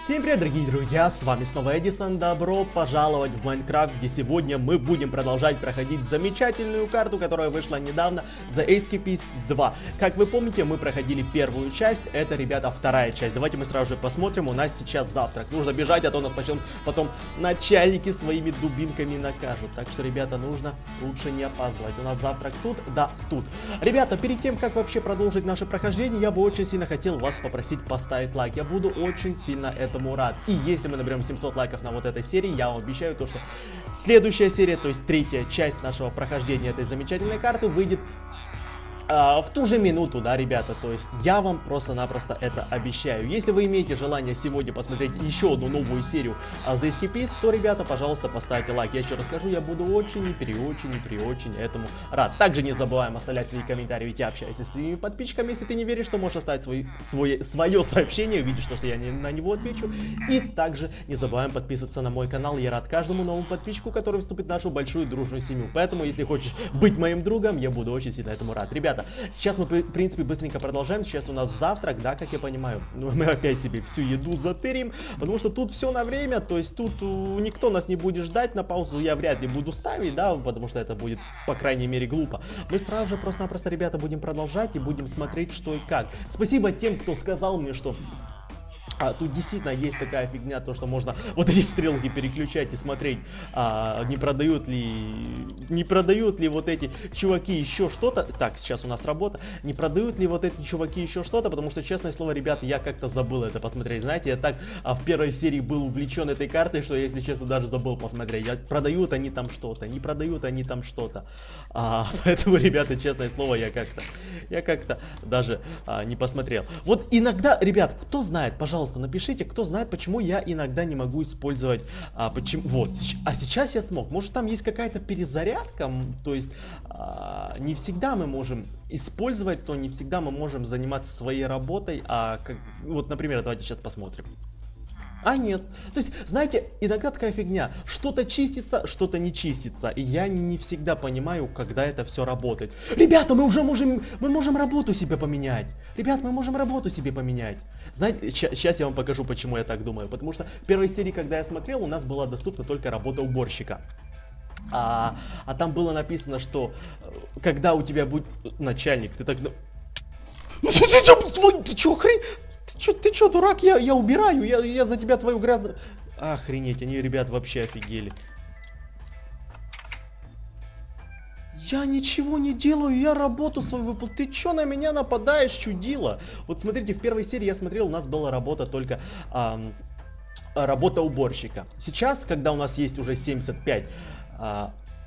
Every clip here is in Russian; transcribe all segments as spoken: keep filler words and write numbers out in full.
Всем привет, дорогие друзья, с вами снова Эдисон, добро пожаловать в Майнкрафт, где сегодня мы будем продолжать проходить замечательную карту, которая вышла недавно, The Escapist два. Как вы помните, мы проходили первую часть, это, ребята, вторая часть. Давайте мы сразу же посмотрим, у нас сейчас завтрак. Нужно бежать, а то нас потом, потом начальники своими дубинками накажут. Так что, ребята, нужно лучше не опаздывать. У нас завтрак тут, да, тут. Ребята, перед тем, как вообще продолжить наше прохождение, я бы очень сильно хотел вас попросить поставить лайк. Я буду очень сильно этому рад. И если мы наберем семьсот лайков на вот этой серии, я вам обещаю то, что следующая серия, то есть третья часть нашего прохождения этой замечательной карты выйдет Uh, в ту же минуту, да, ребята, то есть я вам просто-напросто это обещаю. Если вы имеете желание сегодня посмотреть еще одну новую серию uh, The Escapist, то, ребята, пожалуйста, поставьте лайк. Я еще раз скажу, я буду очень и при очень и при очень этому рад. Также не забываем оставлять свои комментарии, ведь я общаюсь со своими подписчиками. Если ты не веришь, то можешь оставить свой, свой, свое сообщение, увидишь, что я не, на него отвечу. И также не забываем подписываться на мой канал. Я рад каждому новому подписчику, который вступит в нашу большую дружную семью. Поэтому, если хочешь быть моим другом, я буду очень сильно этому рад. Ребята, сейчас мы, в принципе, быстренько продолжаем. Сейчас у нас завтрак, да, как я понимаю. Мы опять себе всю еду затырим, потому что тут все на время, то есть тут никто нас не будет ждать на паузу. Я вряд ли буду ставить, да, потому что это будет, по крайней мере, глупо. Мы сразу же просто-напросто, ребята, будем продолжать и будем смотреть, что и как. Спасибо тем, кто сказал мне, что... А, тут действительно есть такая фигня, то что можно вот эти стрелки переключать и смотреть, а, не продают ли, не продают ли вот эти чуваки еще что-то. Так, сейчас у нас работа. Не продают ли вот эти чуваки еще что-то, потому что, честное слово, ребята, я как-то забыл это посмотреть. Знаете, я так а, в первой серии был увлечен этой картой, что, если честно, даже забыл посмотреть. Я, продают они там что-то, не продают они там что-то. А, поэтому, ребята, честное слово, я как-то, я как-то даже а, не посмотрел. Вот иногда, ребят, кто знает, пожалуйста, напишите, кто знает, почему я иногда не могу использовать, а, почему, вот, а сейчас я смог. Может, там есть какая-то перезарядка, то есть а, не всегда мы можем использовать, то не всегда мы можем заниматься своей работой, а, как, вот, например, давайте сейчас посмотрим. А нет. То есть, знаете, иногда такая фигня. Что-то чистится, что-то не чистится. И я не всегда понимаю, когда это все работает. Ребята, мы уже можем, мы можем работу себе поменять. Ребят, мы можем работу себе поменять. Знаете, сейчас я вам покажу, почему я так думаю. Потому что в первой серии, когда я смотрел, у нас была доступна только работа уборщика. А, а там было написано, что когда у тебя будет начальник, ты так... Ты чё, хрень? Чё, ты чё, дурак, я, я убираю, я, я за тебя твою грязную... Охренеть, они, ребят, вообще офигели. Я ничего не делаю, я работу свою выполняю. Ты чё на меня нападаешь, чудило? Вот смотрите, в первой серии я смотрел, у нас была работа только... Эм, работа уборщика. Сейчас, когда у нас есть уже семьдесят пять... Э,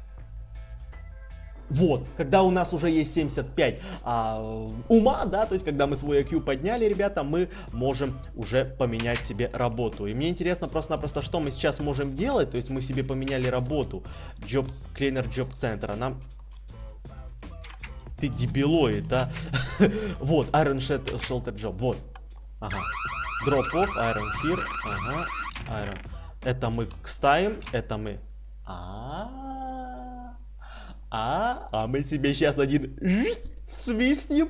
Вот, когда у нас уже есть семьдесят пять а, ума, да, то есть когда мы свой ай кью подняли, ребята, мы можем уже поменять себе работу. И мне интересно просто-напросто, что мы сейчас можем делать, то есть мы себе поменяли работу. Job Cleaner Job Center, а нам... Ты дебилоид, да? Вот, Iron Shelter Job, вот. Ага. Drop off, Iron here, ага, Iron. Это мы ставим, это мы... А-а-а. А, а мы себе сейчас один свистнем.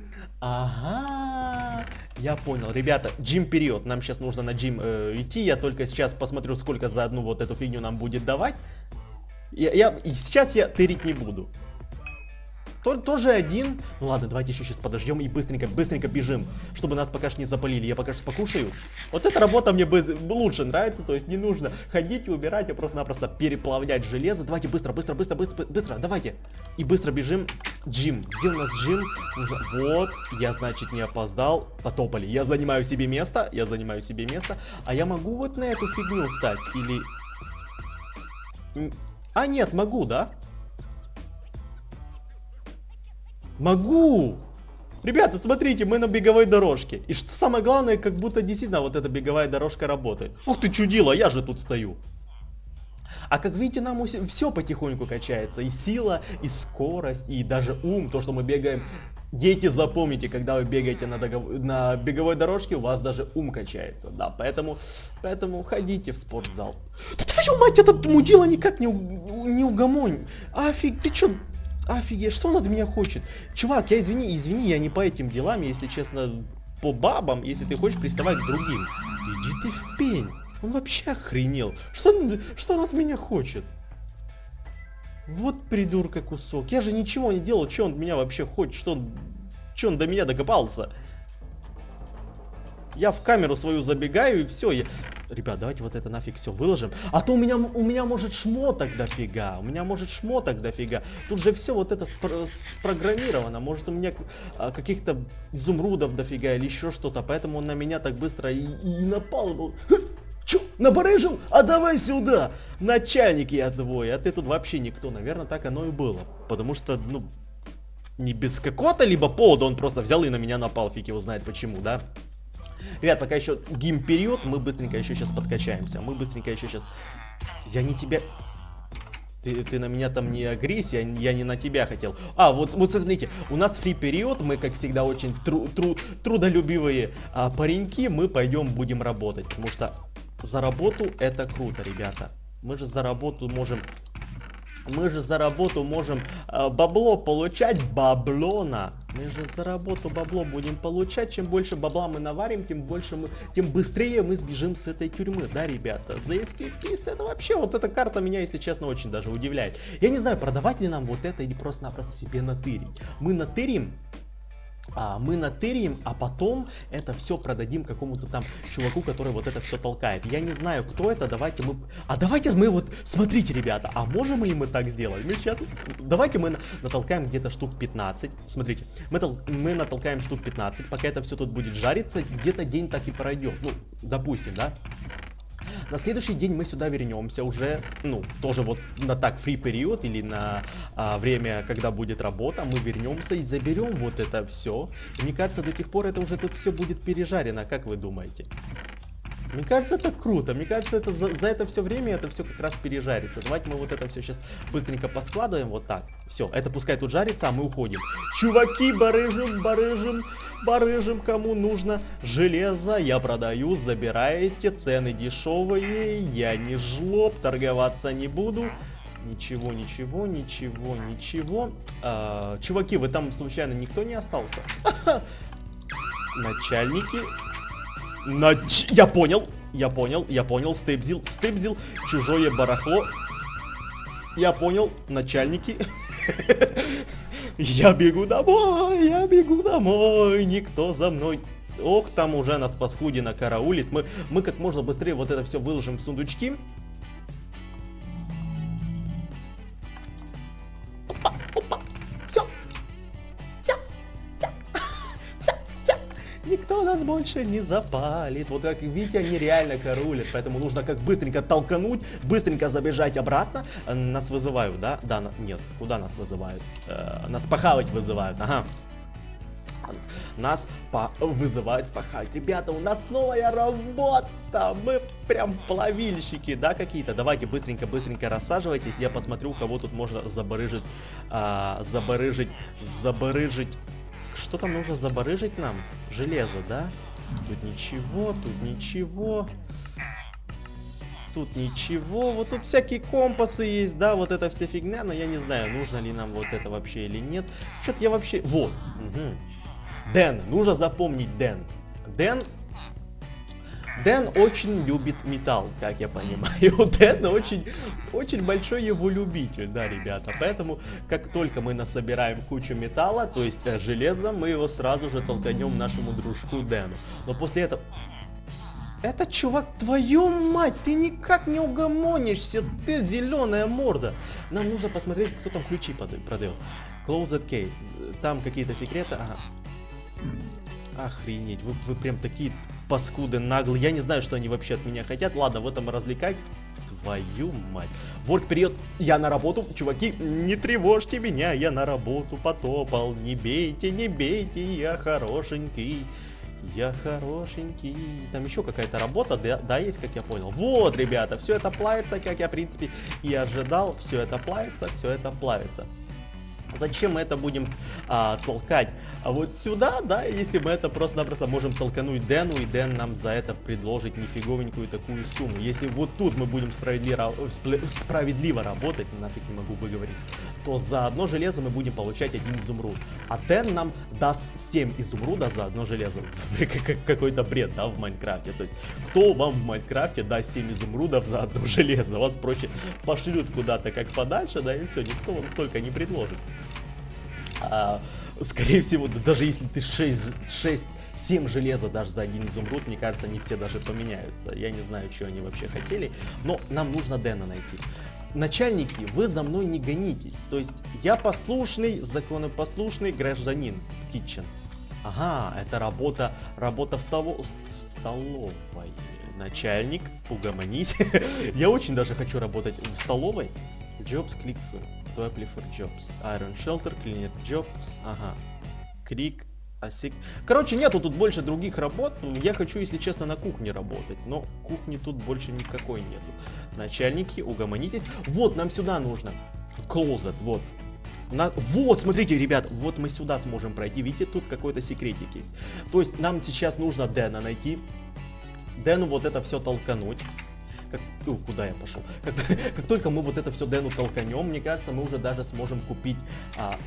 Ага, я понял. Ребята, джим период. Нам сейчас нужно на джим э, идти. Я только сейчас посмотрю, сколько за одну вот эту фигню нам будет давать. Я, я, и сейчас я тырить не буду. То, тоже один. Ну ладно, давайте еще сейчас подождем и быстренько, быстренько бежим, чтобы нас пока что не запалили. Я пока что покушаю. Вот эта работа мне бы лучше нравится, то есть не нужно ходить и убирать, а просто-напросто переплавлять железо. Давайте быстро, быстро, быстро, быстро, быстро, давайте. И быстро бежим. Джим. Где у нас джим? Вот, я, значит, не опоздал. Потопали. Я занимаю себе место, я занимаю себе место. А я могу вот на эту фигню встать? Или... А нет, могу, да? Могу! Ребята, смотрите, мы на беговой дорожке. И что самое главное, как будто действительно вот эта беговая дорожка работает. Ух ты, чудило, я же тут стою. А как видите, нам все потихоньку качается. И сила, и скорость, и даже ум. То, что мы бегаем. Дети, запомните, когда вы бегаете на, догов... на беговой дорожке, у вас даже ум качается. Да, поэтому, поэтому ходите в спортзал. Да твою мать, этот мудила никак не, у... не угомонь. Офиг, ты чё... Офигеть, что он от меня хочет? Чувак, я извини, извини, я не по этим делам, если честно, по бабам, если ты хочешь приставать к другим. Иди ты в пень. Он вообще охренел. Что он, что он от меня хочет? Вот придурка кусок. Я же ничего не делал. Что он от меня вообще хочет? Что он, что он до меня докопался? Я в камеру свою забегаю и все. Я... Ребят, давайте вот это нафиг все выложим. А то у меня, у меня может шмоток дофига. У меня может шмоток дофига. Тут же все вот это спро спрограммировано. Может у меня а, каких-то изумрудов дофига или еще что-то. Поэтому он на меня так быстро и, и напал. Чё, набарыжил? А давай сюда! Начальники я твой, а ты тут вообще никто. Наверное, так оно и было. Потому что, ну, не без какого-то либо повода он просто взял и на меня напал. Фиг его знает почему, да? Ребят, пока еще гейм-период, мы быстренько еще сейчас подкачаемся. Мы быстренько еще сейчас... Я не тебя... Ты, ты на меня там не агрессия, я не на тебя хотел. А, вот, вот смотрите, у нас фри-период, мы, как всегда, очень тру тру трудолюбивые а, пареньки, мы пойдем будем работать. Потому что за работу это круто, ребята. Мы же за работу можем... Мы же за работу можем э, бабло получать, баблона. Мы же за работу бабло будем получать. Чем больше бабла мы наварим, тем больше мы, тем быстрее мы сбежим с этой тюрьмы, да, ребята? За эскейпист это вообще, вот эта карта меня, если честно, очень даже удивляет. Я не знаю, продавать ли нам вот это или просто-напросто себе натырить. Мы натырим. А, мы натырим, а потом это все продадим какому-то там чуваку, который вот это все толкает. Я не знаю, кто это, давайте мы... А давайте мы вот... Смотрите, ребята, а можем ли мы так сделать? Мы сейчас... Давайте мы натолкаем где-то штук пятнадцать. Смотрите, мы, тол... мы натолкаем штук пятнадцать, пока это все тут будет жариться, где-то день так и пройдет. Ну, допустим, да? На следующий день мы сюда вернемся уже, ну, тоже вот на так фри период или на а, время, когда будет работа, мы вернемся и заберем вот это все. И мне кажется, до тех пор это уже тут все будет пережарено, как вы думаете? Мне кажется, это круто. Мне кажется, это за, за это все время это все как раз пережарится. Давайте мы вот это все сейчас быстренько поскладываем вот так. Все, это пускай тут жарится, а мы уходим. Чуваки, барыжим, барыжим, барыжим, кому нужно железо, я продаю, забираете, цены дешевые, я не жлоб, торговаться не буду. Ничего, ничего, ничего, ничего. А, чуваки, вы там случайно никто не остался? Начальники... Нач... Я понял, я понял, я понял, степзил, степзил, чужое барахло. Я понял, начальники. Я бегу домой, я бегу домой, никто за мной. Ох, там уже нас паскудина караулит. Мы, мы как можно быстрее вот это все выложим в сундучки. Опа, опа, все. Никто нас больше не запалит. Вот как видите, они реально караулят. Поэтому нужно как быстренько толкануть, быстренько забежать обратно. Нас вызывают, да? Да, на... нет. Куда нас вызывают? Э, нас похавать вызывают. Ага. Нас по... вызывают пахать. Ребята, у нас новая работа. Мы прям плавильщики, да, какие-то. Давайте быстренько-быстренько рассаживайтесь. Я посмотрю, кого тут можно забарыжить. А, забарыжить, забарыжить. Что там нужно забарыжить нам? Железо, да? Тут ничего, тут ничего. Тут ничего. Вот тут всякие компасы есть, да, вот эта вся фигня. Но я не знаю, нужно ли нам вот это вообще или нет. Что-то я вообще... Вот. Угу. Дэн. Нужно запомнить Дэн. Дэн... Дэн очень любит металл, как я понимаю. Дэн очень, очень большой его любитель, да, ребята. Поэтому, как только мы насобираем кучу металла, то есть э, железа, мы его сразу же толканем нашему дружку Дэну. Но после этого... Это, чувак, твою мать, ты никак не угомонишься, ты зеленая морда. Нам нужно посмотреть, кто там ключи продает. Closet Key. Там какие-то секреты. Ага. Охренеть, вы, вы прям такие... Паскуды наглые, я не знаю, что они вообще от меня хотят. Ладно, в этом развлекать. Твою мать. Ворк период, я на работу, чуваки, не тревожьте меня, я на работу потопал. Не бейте, не бейте, я хорошенький. Я хорошенький. Там еще какая-то работа, да, да, есть, как я понял. Вот, ребята, все это плавится, как я, в принципе, и ожидал. Все это плавится, все это плавится. Зачем мы это будем а, толкать? А вот сюда, да, если мы это просто-напросто можем толкануть Дэну, и Дэн нам за это предложит нифиговенькую такую сумму. Если вот тут мы будем справедливо, справедливо работать, нафиг не могу выговорить, то за одно железо мы будем получать один изумруд. А Дэн нам даст семь изумруда за одно железо. Какой-то бред, да, в Майнкрафте. То есть, кто вам в Майнкрафте даст семь изумрудов за одно железо? Вас проще пошлют куда-то как подальше, да, и все, никто вам столько не предложит. А, скорее всего, даже если ты шесть-семь железа дашь за один изумруд, мне кажется, они все даже поменяются. Я не знаю, что они вообще хотели, но нам нужно Дэна найти. Начальники, вы за мной не гонитесь. То есть я послушный, законопослушный гражданин. Kitchen. Ага, это работа, работа в, столо, в столовой. Начальник, угомонись. Я очень даже хочу работать в столовой. Jobs, click to apply for jobs. Iron Shelter, Cleaner Jobs. Ага. Крик, осик. Короче, нету тут больше других работ. Я хочу, если честно, на кухне работать. Но кухни тут больше никакой нету. Начальники, угомонитесь. Вот, нам сюда нужно. Closet, вот. На... Вот, смотрите, ребят, вот мы сюда сможем пройти. Видите, тут какой-то секретик есть. То есть нам сейчас нужно Дэна найти. Дэну вот это все толкануть. Как... О, куда я пошел? Как... как только мы вот это все Дэну толканем, мне кажется, мы уже даже сможем купить... А...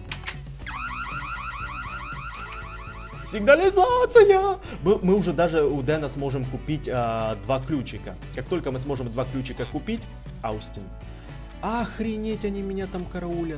Сигнализация! Мы, мы уже даже у Дэна сможем купить а, два ключика. Как только мы сможем два ключика купить... Аустин. Охренеть, они меня там караулят.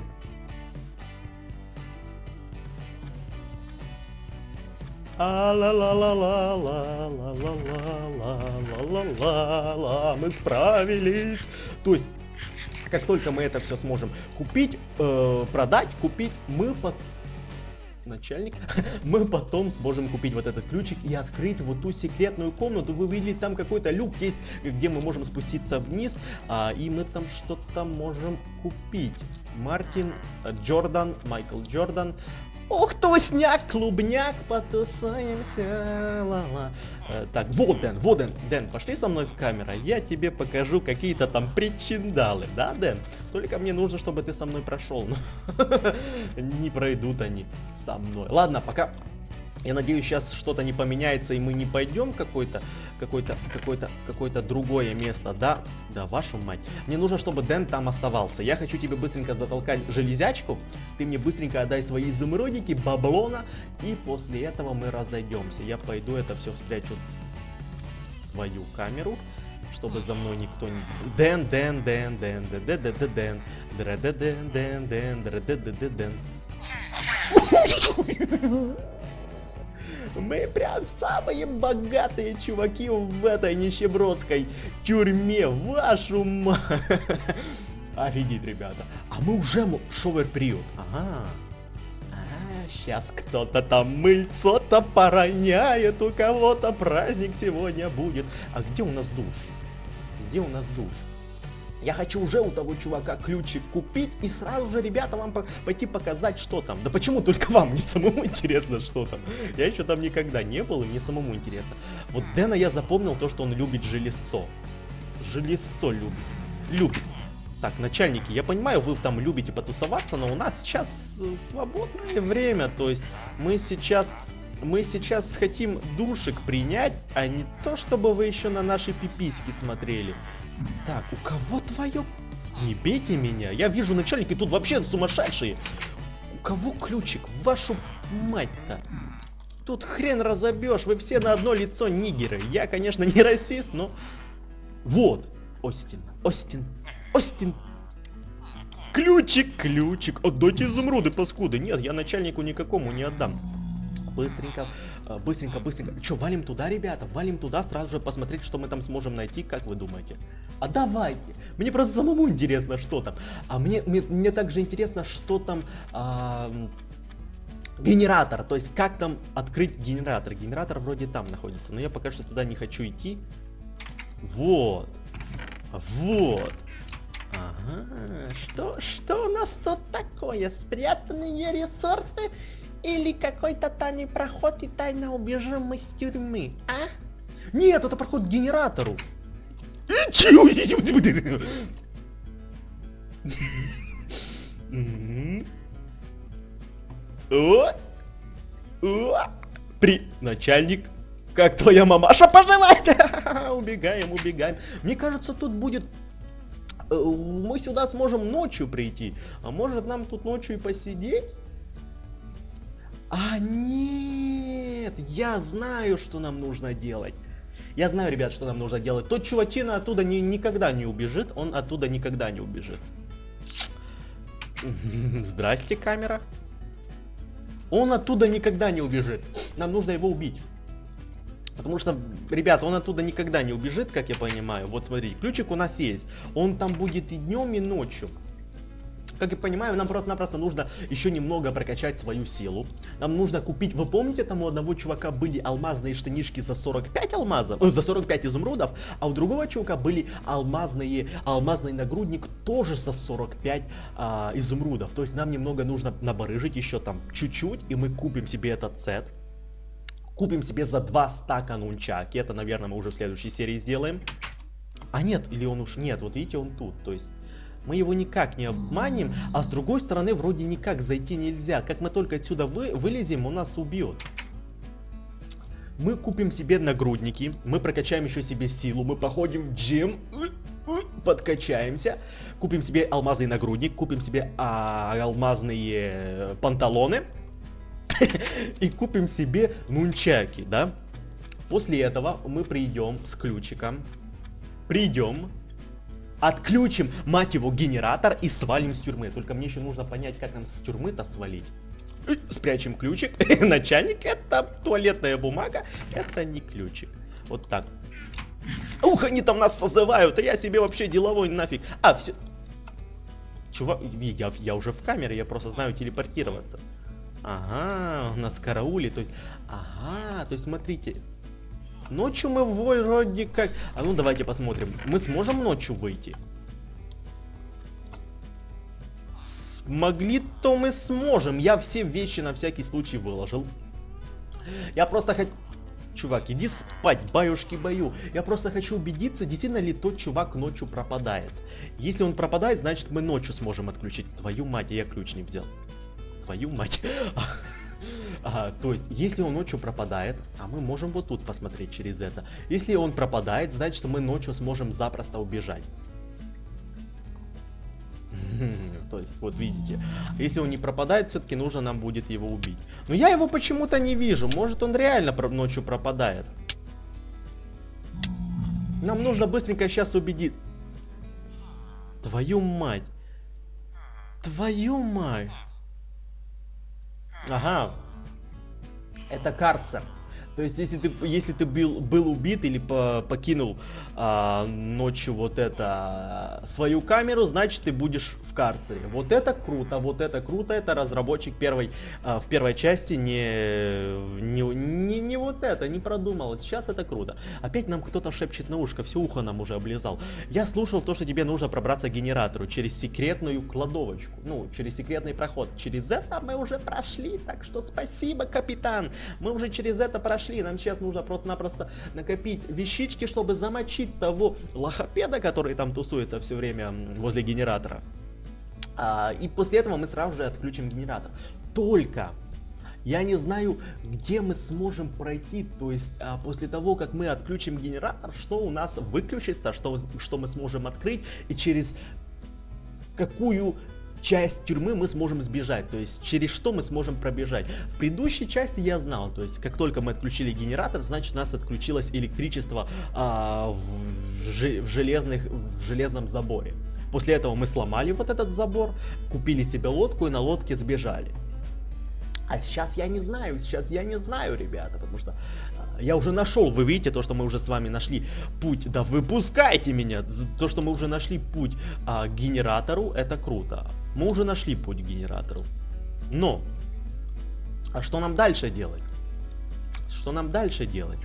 А-ла-ла-ла-ла-ла-ла-ла-ла-ла-ла-ла, мы справились. То есть, как только мы это все сможем купить, э, продать, купить, мы под... Начальник, мы потом сможем купить вот этот ключик и открыть вот ту секретную комнату. Вы видели, там какой-то люк есть, где мы можем спуститься вниз, а, и мы там что-то можем купить. Мартин, Джордан, Майкл Джордан. Ух, тусняк, клубняк, потусаемся, ла-ла. Э, так, вот Дэн, вот Дэн, Дэн, пошли со мной в камеру, я тебе покажу какие-то там причиндалы, да, Дэн? Только мне нужно, чтобы ты со мной прошел. Не пройдут они со мной. Ладно, пока. Я надеюсь, сейчас что-то не поменяется, и мы не пойдем в какое-то, какое-то, какое-то, какое-то другое место, да? Да, вашу мать. Мне нужно, чтобы Дэн там оставался. Я хочу тебе быстренько затолкать железячку, ты мне быстренько отдай свои изумрудики, баблона, и после этого мы разойдемся. Я пойду это все спрячу в свою камеру, чтобы за мной никто не... Дэн, Дэн, Дэн, Дэн, Дэн, Дэн, Дэн, Дэн, Дэн, Дэн, Дэн, Дэн, Дэн, Дэн, Дэн. Мы прям самые богатые чуваки в этой нищебродской тюрьме, вашу мать. Офигеть, ребята. А мы уже шовер приют. Ага. А, сейчас кто-то там мыльцо-то пороняет, у кого-то праздник сегодня будет. А где у нас душ? Где у нас душ? Я хочу уже у того чувака ключик купить и сразу же, ребята, вам по пойти показать, что там. Да почему только вам? Мне самому интересно, что там. Я еще там никогда не был, и мне самому интересно. Вот Дэна я запомнил то, что он любит железцо. Железцо любит. Любит. Так, начальники, я понимаю, вы там любите потусоваться, но у нас сейчас свободное время. То есть мы сейчас... Мы сейчас хотим душик принять, а не то, чтобы вы еще на наши пиписьки смотрели. Так, у кого твое... Не бейте меня, я вижу начальники тут вообще сумасшедшие. У кого ключик? Вашу мать-то. Тут хрен разобьешь, вы все на одно лицо нигеры. Я, конечно, не расист, но... Вот, Остин, Остин, Остин. Ключик, ключик. Отдайте изумруды, паскуды. Нет, я начальнику никакому не отдам. Быстренько, быстренько, быстренько. Че, валим туда, ребята? Валим туда, сразу же посмотреть, что мы там сможем найти, как вы думаете? А давайте. Мне просто самому интересно, что там. А мне, мне, мне также интересно, что там... А, генератор, то есть как там открыть генератор. Генератор вроде там находится, но я пока что туда не хочу идти. Вот. Вот. Ага. Что, что у нас тут такое? Спрятанные ресурсы? Или какой-то тайный проход и тайно убежим мы с тюрьмы, а? Нет, это проход к генератору. О! О! При... Начальник, как твоя мамаша поживает? Убегаем, убегаем. Мне кажется, тут будет... Мы сюда сможем ночью прийти. А может нам тут ночью и посидеть? А нет! Я знаю, что нам нужно делать. Я знаю, ребят, что нам нужно делать. Тот чувачина оттуда ни, никогда не убежит. Он оттуда никогда не убежит. Здрасте, камера. Он оттуда никогда не убежит. Нам нужно его убить. Потому что, ребят, он оттуда никогда не убежит, как я понимаю. Вот смотрите, ключик у нас есть. Он там будет и днем, и ночью. Как я понимаю, нам просто-напросто нужно еще немного прокачать свою силу. Нам нужно купить... Вы помните, там у одного чувака были алмазные штанишки за сорок пять алмазов? Э, за сорок пять изумрудов. А у другого чувака были алмазные... Алмазный нагрудник тоже за сорок пять а, изумрудов. То есть нам немного нужно набарыжить еще там чуть-чуть. И мы купим себе этот сет. Купим себе за два стака нунчаки. Это, наверное, мы уже в следующей серии сделаем. А нет, или он уж... Нет, вот видите, он тут. То есть... Мы его никак не обманем, а с другой стороны вроде никак зайти нельзя. Как мы только отсюда вы, вылезем, он нас убьет. Мы купим себе нагрудники, мы прокачаем еще себе силу, мы походим в джим, подкачаемся, купим себе алмазный нагрудник, купим себе а, алмазные панталоны и купим себе нунчаки, да? После этого мы придем с ключиком, придем... Отключим, мать его, генератор и свалим с тюрьмы. Только мне еще нужно понять, как нам с тюрьмы-то свалить. Спрячем ключик. Начальник, это туалетная бумага. Это не ключик. Вот так. Ух, они там нас созывают, а я себе вообще деловой нафиг. А, все. Чувак, я, я уже в камере, я просто знаю телепортироваться. Ага, у нас караули, то есть... Ага, то есть смотрите... Ночью мы вроде как... А ну давайте посмотрим. Мы сможем ночью выйти? Смогли-то мы сможем. Я все вещи на всякий случай выложил. Я просто хочу... Чувак, иди спать, баюшки-баю. Я просто хочу убедиться, действительно ли тот чувак ночью пропадает. Если он пропадает, значит мы ночью сможем отключить. Твою мать, я ключ не взял. Твою мать. Ага, то есть, если он ночью пропадает, а мы можем вот тут посмотреть через это. Если он пропадает, значит, мы ночью сможем запросто убежать. То есть, вот видите. Если он не пропадает, все-таки нужно нам будет его убить. Но я его почему-то не вижу. Может, он реально ночью пропадает. Нам нужно быстренько сейчас убедить. Твою мать. Твою мать. Ага, это карцер. То есть, если ты, если ты был, был убит или по, покинул а, ночью вот это свою камеру, значит ты будешь в карцере. Вот это круто, вот это круто. Это разработчик первой, а, в первой части не, не, не, не вот это, не продумал. Сейчас это круто. Опять нам кто-то шепчет на ушко, все ухо нам уже облизал. Я слушал то, что тебе нужно пробраться к генератору через секретную кладовочку. Ну, через секретный проход. Через это мы уже прошли, так что спасибо, капитан. Мы уже через это прошли. Нам сейчас нужно просто-напросто накопить вещички, чтобы замочить того лохопеда, который там тусуется все время возле генератора. А, и после этого мы сразу же отключим генератор. Только я не знаю, где мы сможем пройти, то есть а, после того, как мы отключим генератор, что у нас выключится, что, что мы сможем открыть и через какую часть тюрьмы мы сможем сбежать, то есть через что мы сможем пробежать. В предыдущей части я знал, то есть как только мы отключили генератор, значит у нас отключилось электричество а, в, ж, в, железных, в железном заборе. После этого мы сломали вот этот забор, купили себе лодку и на лодке сбежали. А сейчас я не знаю, сейчас я не знаю, ребята, потому что а, я уже нашел, вы видите, то, что мы уже с вами нашли путь, да выпускайте меня, то, что мы уже нашли путь а, к генератору, это круто. Мы уже нашли путь к генератору. Но, а что нам дальше делать? Что нам дальше делать?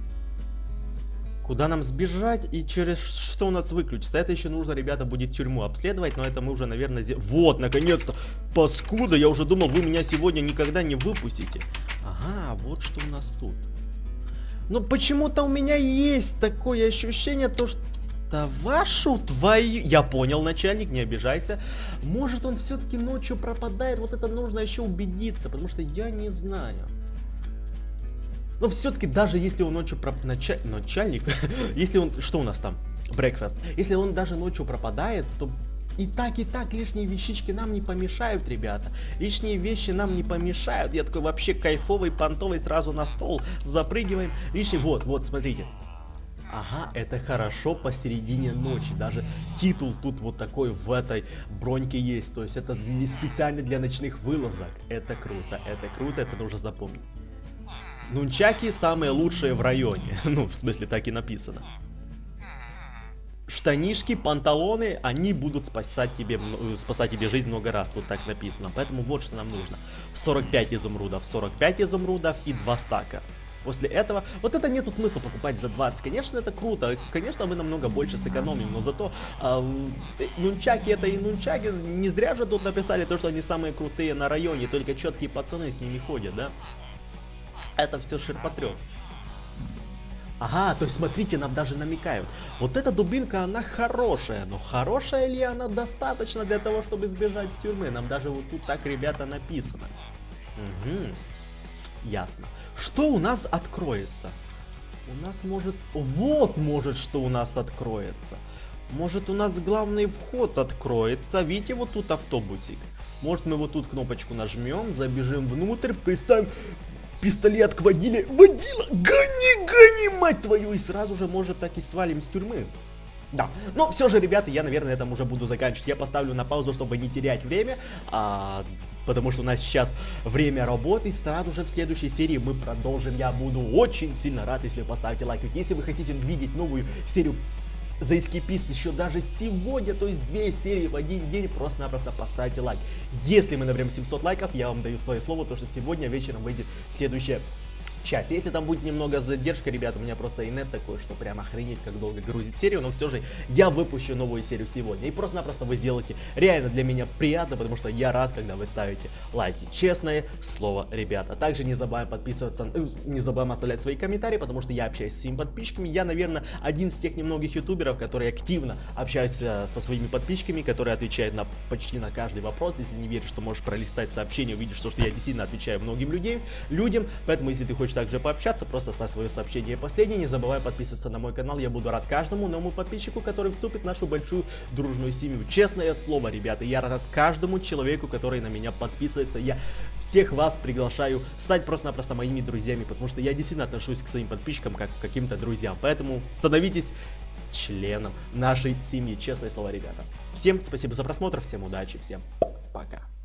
Куда нам сбежать и через что у нас выключится? Это еще нужно, ребята, будет тюрьму обследовать, но это мы уже, наверное, сделаем. Вот, наконец-то! Паскуда! Я уже думал, вы меня сегодня никогда не выпустите. Ага, вот что у нас тут. Но почему-то у меня есть такое ощущение, то, что... это вашу твою... Я понял, начальник, не обижайся. Может, он все-таки ночью пропадает? Вот это нужно еще убедиться, потому что я не знаю. Но все-таки даже если он ночью проп... Началь... Начальник, если он... Что у нас там? Breakfast. Если он даже ночью пропадает, то и так, и так лишние вещички нам не помешают, ребята. Лишние вещи нам не помешают. Я такой вообще кайфовый, понтовый, сразу на стол запрыгиваем. Лишний... Вот, вот, смотрите. Ага, это хорошо посередине ночи. Даже титул тут вот такой в этой броньке есть. То есть это не специально для ночных вылазок. Это круто, это круто, это нужно запомнить. Нунчаки самые лучшие в районе. Ну, в смысле, так и написано. Штанишки, панталоны, они будут спасать тебе, спасать тебе жизнь много раз. Тут так написано. Поэтому вот что нам нужно. сорок пять изумрудов, сорок пять изумрудов и два стака. После этого, вот это нету смысла покупать за двадцать. Конечно, это круто. Конечно, мы намного больше сэкономим. Но зато э, нунчаки это и нунчаки. Не зря же тут написали то, что они самые крутые на районе. Только четкие пацаны с ними ходят, да? Это все ширпотреб. Ага, то есть смотрите, нам даже намекают. Вот эта дубинка, она хорошая. Но хорошая ли она достаточно для того, чтобы сбежать с тюрьмы? Нам даже вот тут так, ребята, написано. Угу. Ясно. Что у нас откроется? У нас может... Вот может, что у нас откроется. Может, у нас главный вход откроется. Видите, вот тут автобусик. Может, мы вот тут кнопочку нажмем, забежим внутрь, приставим пистолет к водиле. Водила, гони, гони, мать твою! И сразу же, может, так и свалим с тюрьмы. Да, но все же, ребята, я, наверное, этом уже буду заканчивать. Я поставлю на паузу, чтобы не терять время, а, потому что у нас сейчас время работы. Сразу же в следующей серии мы продолжим. Я буду очень сильно рад, если вы поставите лайк. Ведь если вы хотите видеть новую серию The Escapist еще даже сегодня, то есть две серии в один день, просто-напросто поставьте лайк. Если мы наберем семьсот лайков, я вам даю свое слово, то что сегодня вечером выйдет следующая часть. Если там будет немного задержка, ребята, у меня просто инет такой, что прям охренеть, как долго грузить серию, но все же я выпущу новую серию сегодня. И просто-напросто вы сделаете реально для меня приятно, потому что я рад, когда вы ставите лайки. Честное слово, ребята. Также не забываем подписываться, не забываем оставлять свои комментарии, потому что я общаюсь с своими подписчиками. Я, наверное, один из тех немногих ютуберов, которые активно общаются со своими подписчиками, которые отвечают на почти на каждый вопрос. Если не веришь, что можешь пролистать сообщение, увидишь, что, что я действительно отвечаю многим людям, людям. Поэтому, если ты хочешь также пообщаться, просто оставь свое сообщение последнее. Не забывай подписываться на мой канал, я буду рад каждому новому подписчику, который вступит в нашу большую дружную семью. Честное слово, ребята, я рад каждому человеку, который на меня подписывается. Я всех вас приглашаю стать просто-напросто моими друзьями, потому что я действительно отношусь к своим подписчикам как к каким-то друзьям. Поэтому становитесь членом нашей семьи. Честное слово, ребята. Всем спасибо за просмотр, всем удачи, всем пока.